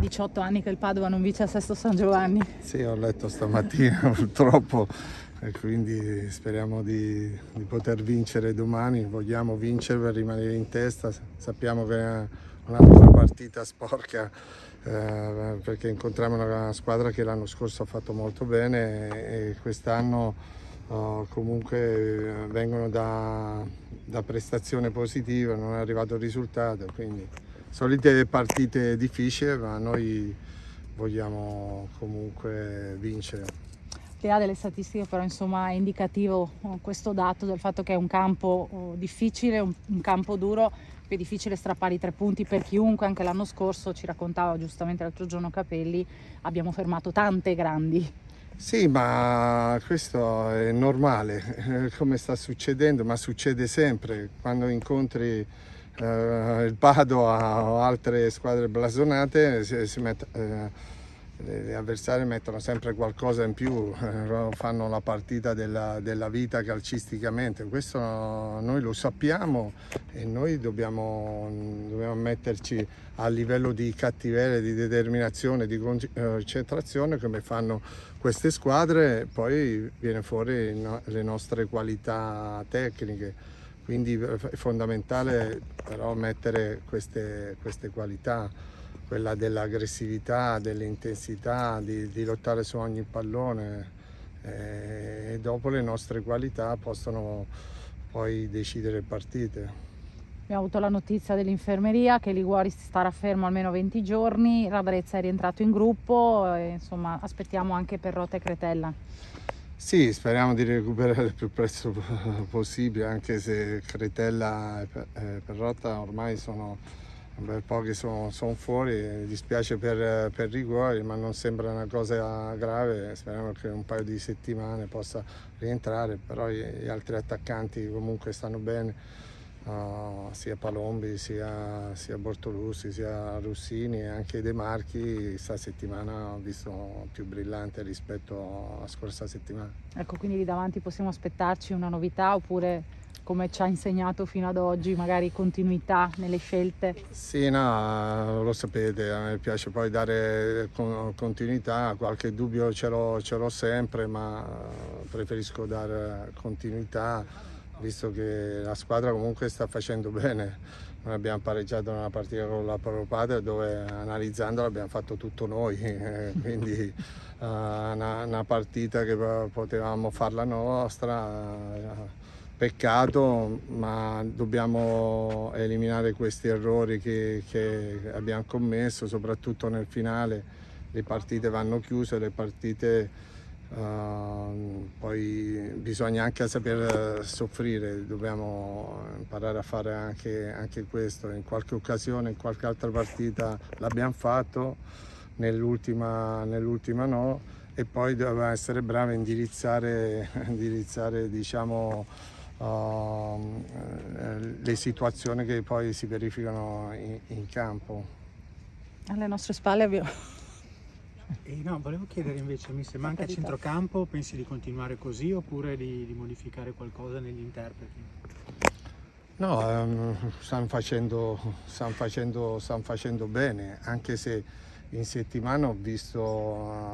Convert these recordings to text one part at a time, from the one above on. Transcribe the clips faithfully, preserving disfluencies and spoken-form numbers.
diciotto anni che il Padova non vince a Sesto San Giovanni. Sì, ho letto stamattina purtroppo, e quindi speriamo di, di poter vincere domani. Vogliamo vincere per rimanere in testa, sappiamo che è un'altra partita sporca, eh, perché incontriamo una squadra che l'anno scorso ha fatto molto bene e, e quest'anno Uh, comunque vengono da, da prestazione positiva, non è arrivato il risultato, quindi solite partite difficili, ma noi vogliamo comunque vincere. Al di là delle statistiche, però, insomma, è indicativo questo dato del fatto che è un campo difficile, un, un campo duro, è difficile strappare i tre punti per chiunque. Anche l'anno scorso, ci raccontava giustamente l'altro giorno Capelli, abbiamo fermato tante grandi. Sì, ma questo è normale, come sta succedendo, ma succede sempre quando incontri eh, il Padova o altre squadre blasonate, si, si mette, eh, gli avversari mettono sempre qualcosa in più, eh, fanno la partita della, della vita calcisticamente. Questo noi lo sappiamo e noi dobbiamo, dobbiamo metterci a livello di cattiveria, di determinazione, di concentrazione come fanno queste squadre. Poi viene fuori no, le nostre qualità tecniche, quindi è fondamentale però mettere queste, queste qualità, quella dell'aggressività, dell'intensità, di, di lottare su ogni pallone, eh, e dopo le nostre qualità possono poi decidere partite. Abbiamo avuto la notizia dell'infermeria che Liguori starà fermo almeno venti giorni, Radrezza è rientrato in gruppo e, insomma, aspettiamo anche Perrotta e Cretella. Sì, speriamo di recuperare il più presto possibile, anche se Cretella e Perrotta ormai sono un bel po' che sono, sono fuori. Mi dispiace per, per Liguori, ma non sembra una cosa grave, speriamo che in un paio di settimane possa rientrare, però gli, gli altri attaccanti comunque stanno bene. Uh, sia Palombi, sia, sia Bortolussi, sia Russini e anche De Marchi questa settimana ho visto più brillante rispetto alla scorsa settimana. Ecco, quindi lì davanti possiamo aspettarci una novità, oppure, come ci ha insegnato fino ad oggi, magari continuità nelle scelte? Sì, no, lo sapete, a me piace poi dare continuità, qualche dubbio ce l'ho ce l'ho sempre, ma preferisco dare continuità, visto che la squadra comunque sta facendo bene. Noi abbiamo pareggiato una partita con la Padova dove, analizzandola, abbiamo fatto tutto noi, eh, quindi uh, una, una partita che potevamo farla nostra, uh, peccato, ma dobbiamo eliminare questi errori che, che abbiamo commesso, soprattutto nel finale. Le partite vanno chiuse, le partite Uh, poi bisogna anche saper soffrire, dobbiamo imparare a fare anche, anche questo. In qualche occasione, in qualche altra partita l'abbiamo fatto, nell'ultima nell'ultima no, e poi dobbiamo essere bravi a indirizzare, indirizzare diciamo, uh, le situazioni che poi si verificano in, in campo. Alle nostre spalle abbiamo... E no, volevo chiedere invece, mi se manca centrocampo, pensi di continuare così oppure di, di modificare qualcosa negli interpreti? No, um, stanno facendo, stanno facendo, stanno facendo bene, anche se in settimana ho visto uh,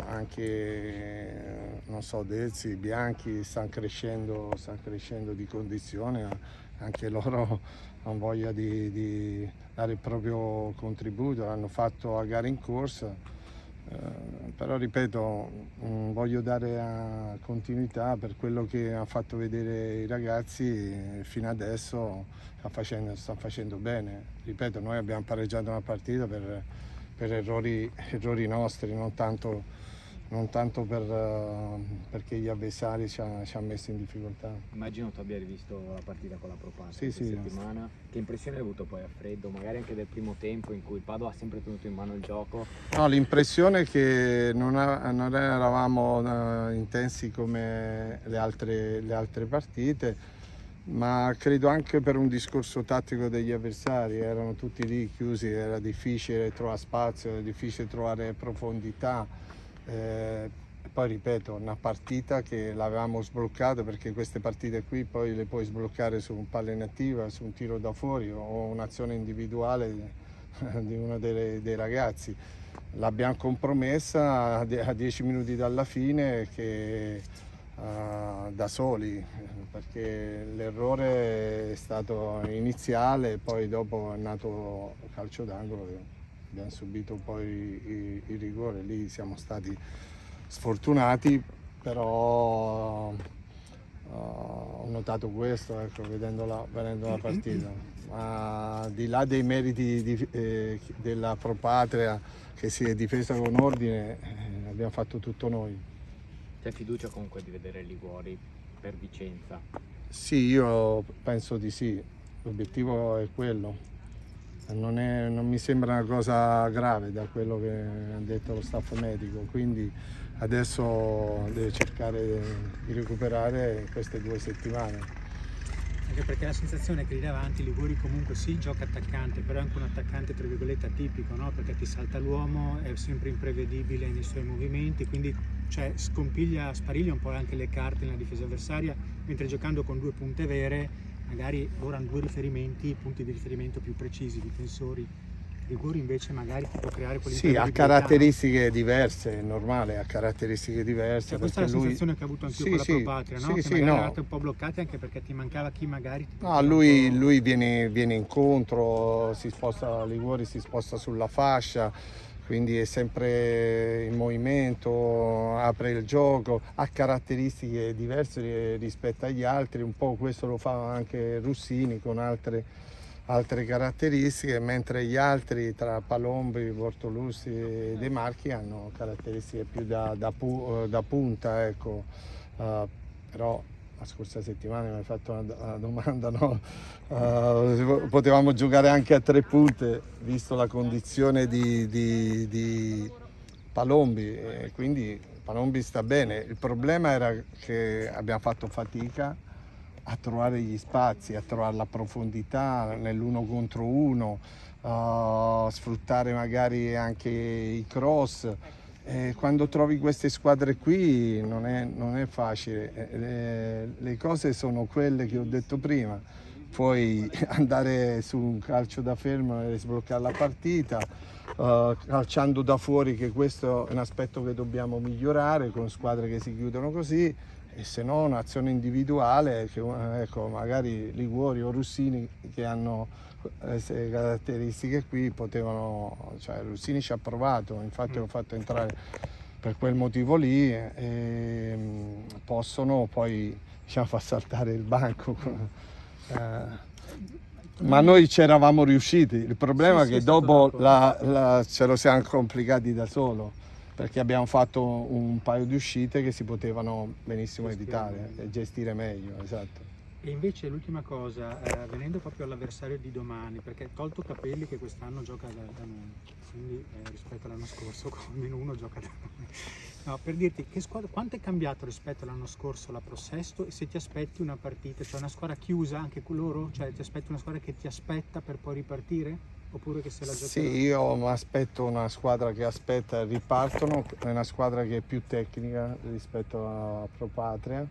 anche, non so, Dezzi, Bianchi, stanno crescendo, stanno crescendo di condizione, anche loro hanno voglia di, di dare il proprio contributo, l'hanno fatto a gara in corsa. Uh, però ripeto, mh, voglio dare uh, continuità per quello che ha fatto vedere i ragazzi fino adesso, sta facendo, sta facendo bene. Ripeto, noi abbiamo pareggiato una partita per, per errori, errori nostri, non tanto, non tanto per, uh, perché gli avversari ci hanno ha messo in difficoltà. Immagino tu abbia rivisto la partita con la Propata sì, questa sì, settimana. Che impressione hai avuto poi a freddo, magari anche del primo tempo in cui il Padova ha sempre tenuto in mano il gioco? No, l'impressione è che non, ha, non eravamo uh, intensi come le altre, le altre partite, ma credo anche per un discorso tattico degli avversari, erano tutti lì chiusi, era difficile trovare spazio, era difficile trovare profondità. Eh, poi ripeto, una partita che l'avevamo sbloccata, perché queste partite qui poi le puoi sbloccare su un palla inattiva, su un tiro da fuori o un'azione individuale di uno dei, dei ragazzi. L'abbiamo compromessa a dieci minuti dalla fine che, uh, da soli, perché l'errore è stato iniziale, poi dopo è nato il calcio d'angolo, abbiamo subito poi i, i rigori, lì siamo stati sfortunati, però uh, ho notato questo, ecco, vedendo la, vedendo la partita. Ma di là dei meriti di, eh, della Pro Patria, che si è difesa con ordine, eh, abbiamo fatto tutto noi. C'è fiducia comunque di vedere Liguori per Vicenza? Sì, io penso di sì, l'obiettivo è quello. Non, è, non mi sembra una cosa grave da quello che ha detto lo staff medico, quindi adesso deve cercare di recuperare queste due settimane. Anche perché la sensazione è che lì davanti Liguori comunque sì, gioca attaccante, però è anche un attaccante tra virgolette atipico, no? Perché ti salta l'uomo, è sempre imprevedibile nei suoi movimenti, quindi cioè, scompiglia, spariglia un po' anche le carte nella difesa avversaria, mentre giocando con due punte vere magari ora hanno due riferimenti, punti di riferimento più precisi, difensori. Liguori invece magari ti può creare quelle sì, ha caratteristiche diverse, è normale, ha caratteristiche diverse. Cioè, questa è la lui... sensazione che ho avuto anch'io sì, con la sì, Pro Patria, no? Sì, che sì, magari no. eravate un po' bloccati anche perché ti mancava chi magari ti no, lui, lui viene, viene incontro, si sposta, Liguori si sposta sulla fascia, quindi è sempre in movimento, apre il gioco, ha caratteristiche diverse rispetto agli altri, un po' questo lo fa anche Russini con altre altre caratteristiche, mentre gli altri tra Palombi, Bortolussi e De Marchi hanno caratteristiche più da, da, pu, da punta, ecco. Uh, però la scorsa settimana mi hai fatto una, una domanda, no? Uh, potevamo giocare anche a tre punte visto la condizione di, di, di Palombi, e quindi Palombi sta bene. Il problema era che abbiamo fatto fatica a trovare gli spazi, a trovare la profondità nell'uno contro uno, uh, sfruttare magari anche i cross. E quando trovi queste squadre qui non è, non è facile, le, le cose sono quelle che ho detto prima, puoi andare su un calcio da fermo e sbloccare la partita, uh, calciando da fuori, che questo è un aspetto che dobbiamo migliorare con squadre che si chiudono così, e se no un'azione individuale, che, ecco, magari Liguori o Russini che hanno queste caratteristiche qui potevano, cioè Russini ci ha provato, infatti l'ho fatto entrare per quel motivo lì, e possono poi, diciamo, far saltare il banco. Eh, ma noi ci eravamo riusciti, il problema sì, è che sì, dopo la, la, ce lo siamo complicati da solo, perché abbiamo fatto un paio di uscite che si potevano benissimo evitare e gestire meglio, esatto. E invece l'ultima cosa, eh, venendo proprio all'avversario di domani, perché tolto Capelli che quest'anno gioca da, da noi, quindi eh, rispetto all'anno scorso almeno uno gioca da noi. No, per dirti, che squadra, quanto è cambiato rispetto all'anno scorso la Pro Sesto, e se ti aspetti una partita, cioè una squadra chiusa anche con loro, cioè ti aspetti una squadra che ti aspetta per poi ripartire? Oppure che se la sì, io mi aspetto una squadra che aspetta e ripartono, è una squadra che è più tecnica rispetto a Pro Patria,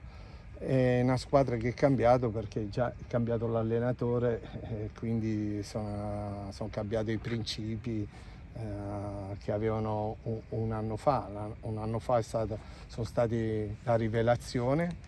è una squadra che è cambiato perché già è cambiato l'allenatore e quindi sono, sono cambiati i principi eh, che avevano un, un anno fa. Un anno fa è stata, sono stati la rivelazione.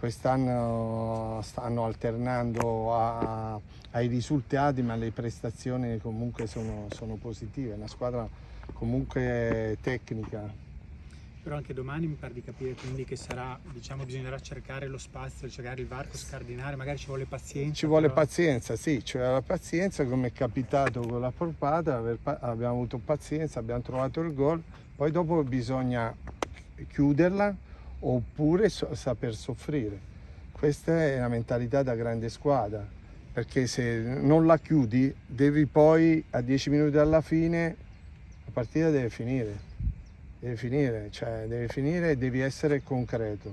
Quest'anno stanno alternando a, ai risultati, ma le prestazioni comunque sono, sono positive. È una squadra comunque tecnica. Però anche domani mi pare di capire quindi che sarà, diciamo, bisognerà cercare lo spazio, cercare il varco, scardinare, magari ci vuole pazienza. Ci vuole però... pazienza, sì, ci vuole la pazienza, come è capitato con la Porpata, abbiamo avuto pazienza, abbiamo trovato il gol, poi dopo bisogna chiuderla oppure so, saper soffrire. Questa è la mentalità da grande squadra, perché se non la chiudi devi poi a dieci minuti dalla fine la partita deve finire, deve finire, cioè deve finire e devi essere concreto,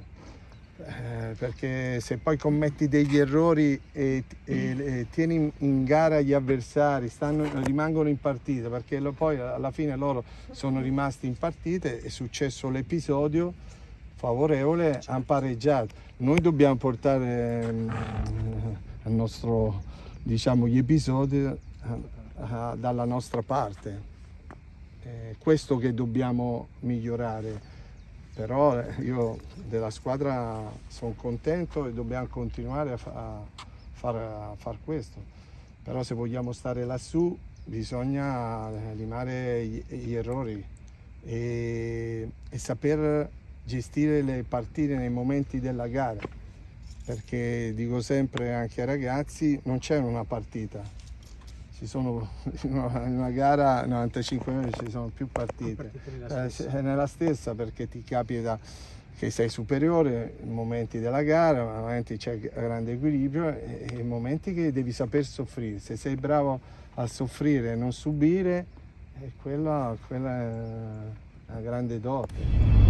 eh, perché se poi commetti degli errori e, e, e tieni in gara gli avversari, stanno, rimangono in partita, perché lo, poi alla fine loro sono rimasti in partita, è successo l'episodio favorevole, hanno pareggiato. Noi dobbiamo portare al nostro, diciamo, gli episodi uh, dalla nostra parte. È questo che dobbiamo migliorare, però io della squadra sono contento e dobbiamo continuare a, fa a, far, a far questo, però se vogliamo stare lassù bisogna limare gli, gli errori e, e saper gestire le partite nei momenti della gara, perché dico sempre anche ai ragazzi, non c'è una partita. Ci sono in una gara novantacinque minuti ci sono più partite, nella stessa. Eh, è nella stessa, perché ti capita che sei superiore in momenti della gara, in momenti c'è grande equilibrio e in momenti che devi saper soffrire. Se sei bravo a soffrire e non subire, eh, quella, quella è una grande dote.